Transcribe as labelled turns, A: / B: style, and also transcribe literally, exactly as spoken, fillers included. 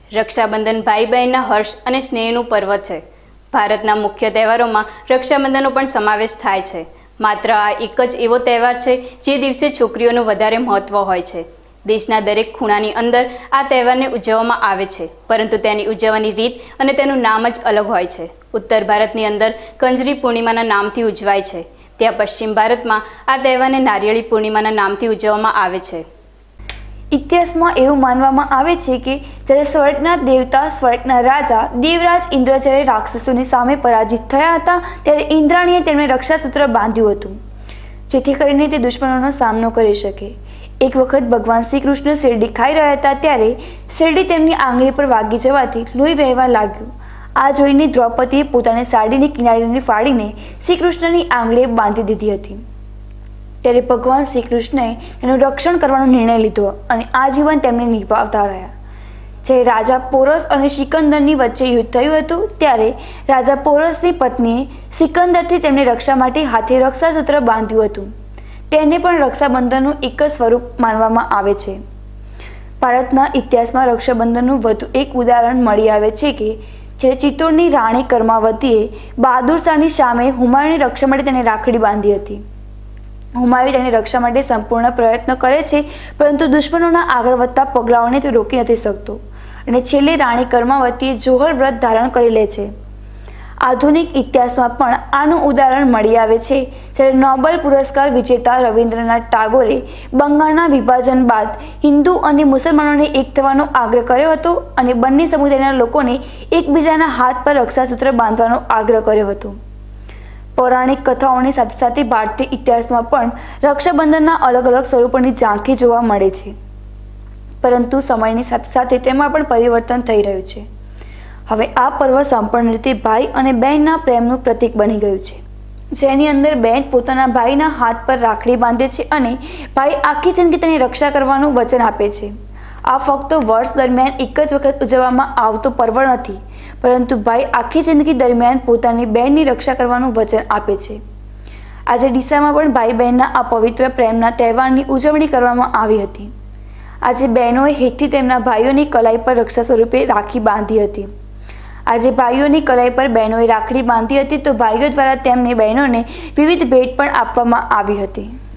A: રક્ષાબંધન ભાઈ બહેનના હર્ષ અને સ્નેહનું પર્વ છે। ભારતના મુખ્ય તહેવારોમાં રક્ષાબંધનનો પણ સમાવેશ થાય છે। માત્ર આ એક જ એવો તહેવાર છે જે દિવસે છોકરીઓનું વધારે મહત્વ હોય છે। દેશના દરેક ખૂણાની અંદર આ તહેવારને ઉજવવામાં આવે છે, પરંતુ તેની ઉજવવાની રીત અને તેનું નામ જ અલગ હોય છે। ઉત્તર ભારતની અંદર કંજરી પૂર્ણિમાના નામથી ઉજવાય છે, ત્યાં પશ્ચિમ ભારતમાં આ તહેવારને નારિયેળી પૂર્ણિમાના નામથી ઉજવવામાં આવે છે।
B: ઇતિહાસમાં એવું માનવામાં આવે છે કે જ્યારે સ્વર્ગના દેવતા સ્વર્ગના રાજા દેવરાજ ઇન્દ્ર જ્યારે રાક્ષસોની સામે પરાજિત થયા હતા, ત્યારે ઇન્દ્રાણીએ તેમને રક્ષાસૂત્ર બાંધ્યું હતું, જેથી કરીને તે દુશ્મનોનો સામનો કરી શકે। એક વખત ભગવાન શ્રી કૃષ્ણ શેરડી ખાઈ રહ્યા હતા, ત્યારે શેરડી તેમની આંગળી પર વાગી જવાથી લોહી વહેવા લાગ્યું। આ જોઈને દ્રૌપદીએ પોતાની સાડીની કિનારીને ફાડીને શ્રી કૃષ્ણની આંગળીએ બાંધી દીધી હતી। ત્યારે ભગવાન શ્રી કૃષ્ણએ તેનું રક્ષણ કરવાનો નિર્ણય લીધો અને આજીવન તેમને નિભાવતા રહ્યા। જ્યારે રાજા પોરસ અને સિકંદરની વચ્ચે યુદ્ધ થયું હતું, ત્યારે રાજા પોરસની પત્નીએ સિકંદરથી તેમને રક્ષા માટે હાથે રક્ષાસૂત્ર બાંધ્યું હતું। તેને પણ રક્ષાબંધનનું એક જ સ્વરૂપ માનવામાં આવે છે। ભારતના ઇતિહાસમાં રક્ષાબંધનનું વધુ એક ઉદાહરણ મળી આવે છે કે જ્યારે ચિત્તોડની રાણી કર્માવતીએ બહાદુર શાહની સામે હુમાયુની રક્ષા માટે તેને રાખડી બાંધી હતી। હુમાયુ તેની રક્ષા માટે સંપૂર્ણ પ્રયત્ન કરે છે, પરંતુ દુશ્મનોના આગળ વધતા પગલાઓને તે રોકી નથી શકતો અને છેલ્લે રાણી કર્માવતીએ જોહર વ્રત ધારણ કરી લે છે। આધુનિક ઇતિહાસમાં પણ આનું ઉદાહરણ મળી આવે છે, જ્યારે નોબેલ પુરસ્કાર વિજેતા રવિન્દ્રનાથ ટાગોરે બંગાળના વિભાજન બાદ હિન્દુ અને મુસલમાનોને એક થવાનો આગ્રહ કર્યો હતો અને બંને સમુદાયના લોકોને એકબીજાના હાથ પર રક્ષાસૂત્ર બાંધવાનો આગ્રહ કર્યો હતો। પૌરાણિક કથાઓની સાથે સાથે ભારતીય ઇતિહાસમાં પણ રક્ષાબંધનના અલગ અલગ સ્વરૂપોની ઝાંખી જોવા મળે છે, પરંતુ સમયની સાથે સાથે તેમાં પણ પરિવર્તન થઈ રહ્યું છે। હવે આ પર્વ સંપૂર્ણ રીતે ભાઈ અને બહેનના પ્રેમનું પ્રતીક બની ગયું છે, જેની અંદર બહેન પોતાના ભાઈના હાથ પર રાખડી બાંધે છે અને ભાઈ આખી જિંદગી તેની રક્ષા કરવાનું વચન આપે છે। આ ફક્ત વર્ષ દરમિયાન એક જ વખત ઉજવવામાં આવતો પર્વ નથી, પરંતુ ભાઈ આખી જિંદગી દરમિયાન પોતાની બહેનની રક્ષા કરવાનું વચન આપે છે। આજે ડીસામાં પણ ભાઈ બહેનના આ પવિત્ર પ્રેમના તહેવારની ઉજવણી કરવામાં આવી હતી। આજે બહેનોએ હેતથી તેમના ભાઈઓની કલાઈ પર રક્ષા સ્વરૂપે રાખી બાંધી હતી। આજે ભાઈઓની કલાઈ પર બહેનોએ રાખડી બાંધી હતી, તો ભાઈઓ દ્વારા તેમને બહેનોને વિવિધ ભેટ પણ આપવામાં આવી હતી।